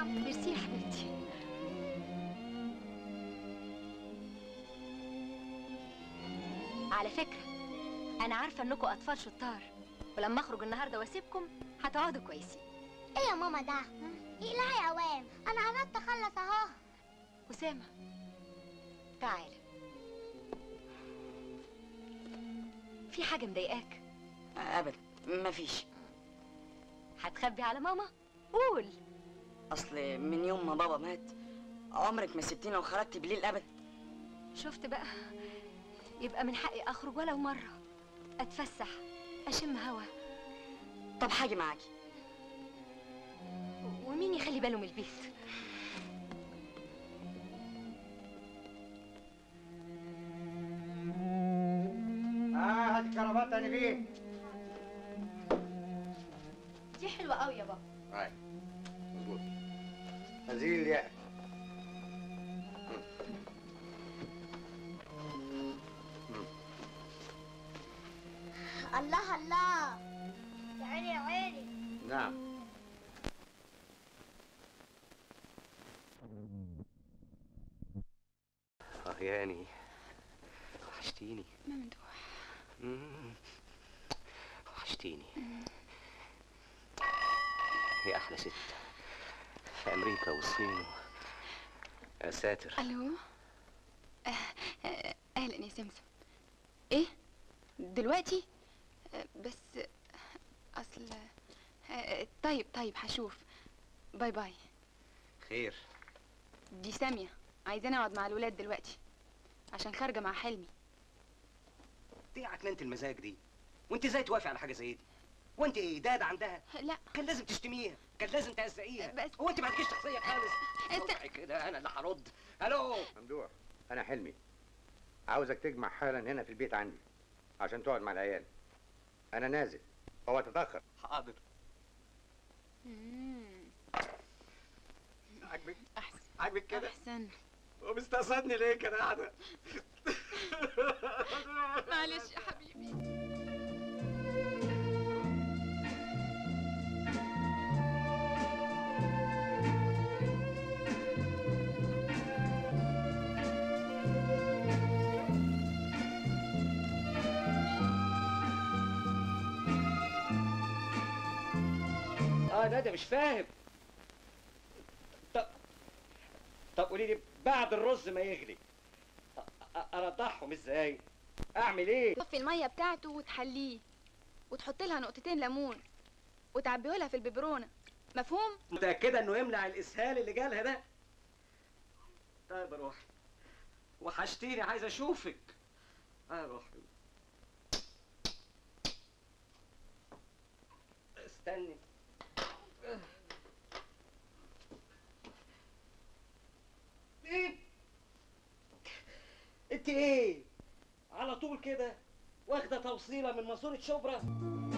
ماما. ميرسي يا حبيبتي. على فكرة أنا عارفة إنكم أطفال شطار، ولما أخرج النهاردة وأسيبكم هتقعدوا كويسين. ايه يا ماما ده؟ ايه لا يا عوام، انا قربت اخلص اهو. أسامة تعال، في حاجة مضايقاك؟ ابدا مفيش. هتخبي على ماما؟ قول. اصل من يوم ما بابا مات عمرك ما سبتينا وخرجتي بالليل ابدا. شفت بقى؟ يبقى من حقي أخرج ولو مرة، أتفسح، أشم هوا. طب هاجي معاكي. ومين يخلي باله من البيت؟ هات الكرافات انا بيه. دي حلوه قوي يا بابا. هاي مظبوط. هذه الياء. الله الله، يا عيني يا عيني. نعم. ياني وحشتيني. ممدوح. وحشتيني. هي أحلى ست في أمريكا والصين. يا ساتر. ألو. أهلا يا سمسم. إيه؟ دلوقتي؟ بس أصل طيب هشوف. باي باي. خير. دي سامية عايزاني أقعد مع الولاد دلوقتي عشان خارجة مع حلمي. دي عكننة المزاج دي، وانت ازاي توافق على حاجة زي دي؟ وانت ايه داد عندها؟ لا كان لازم تشتميها، كان لازم تهزقيها. بس هو انت ما عندكيش شخصية خالص. اوعي كده، انا اللي هرد. الو ممدوح، انا حلمي. عاوزك تجمع حالا هنا في البيت عندي عشان تقعد مع العيال. انا نازل، هو تتاخر. حاضر. عاجبك كده؟ أحسن. ومستقصدني ليه كده قاعدة؟ معلش يا حبيبي. ندى مش فاهم. طب قولي لي بعد الرز ما يغلي ارضعهم ازاي؟ اعمل ايه؟ تصفي المية بتاعته وتحليه وتحط لها نقطتين ليمون وتعبيه لها في الببرونة. مفهوم؟ متأكدة انه يمنع الاسهال اللي جالها ده؟ طيب اروح. وحشتيني، عايز اشوفك. اروح. استني. ايه؟ انت ايه؟ على طول كده واخده توصيله من ماسوره شبرا؟